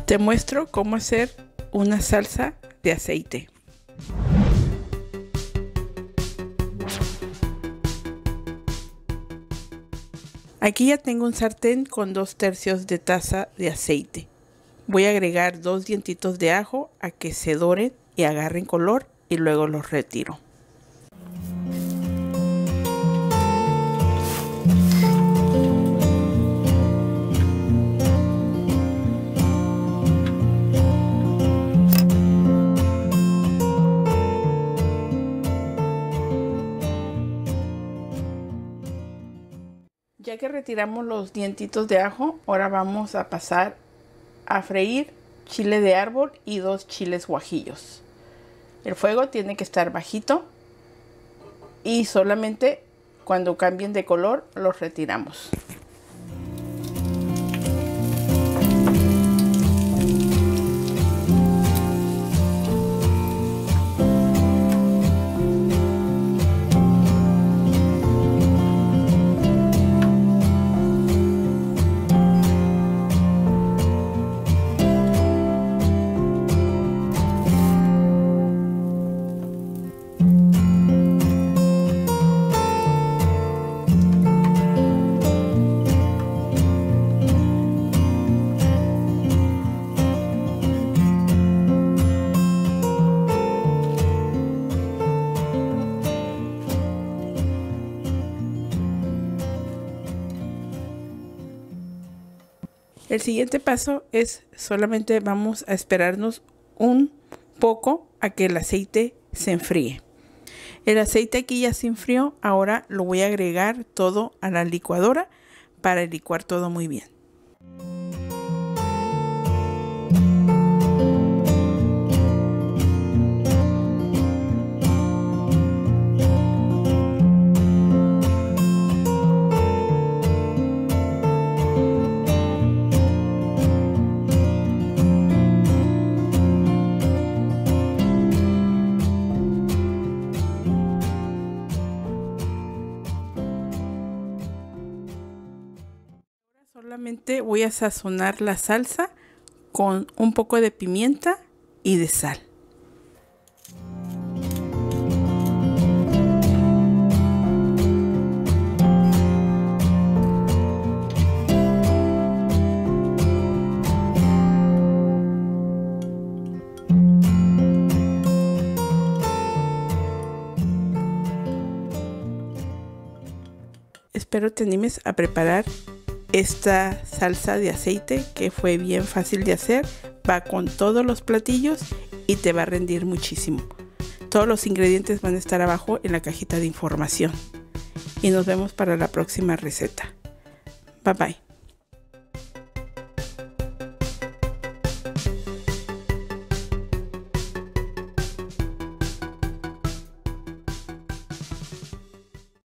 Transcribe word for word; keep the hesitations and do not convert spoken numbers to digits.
Te muestro cómo hacer una salsa de aceite. Aquí ya tengo un sartén con dos tercios de taza de aceite. Voy a agregar dos dientitos de ajo a que se doren y agarren color y luego los retiro. Ya que retiramos los dientitos de ajo, ahora vamos a pasar a freír chile de árbol y dos chiles guajillos. El fuego tiene que estar bajito y solamente cuando cambien de color los retiramos. El siguiente paso es solamente vamos a esperarnos un poco a que el aceite se enfríe. El aceite aquí ya se enfrió, ahora lo voy a agregar todo a la licuadora para licuar todo muy bien. Solamente voy a sazonar la salsa con un poco de pimienta y de sal. Espero te animes a preparar esta salsa de aceite que fue bien fácil de hacer, va con todos los platillos y te va a rendir muchísimo. Todos los ingredientes van a estar abajo en la cajita de información. Y nos vemos para la próxima receta. Bye bye.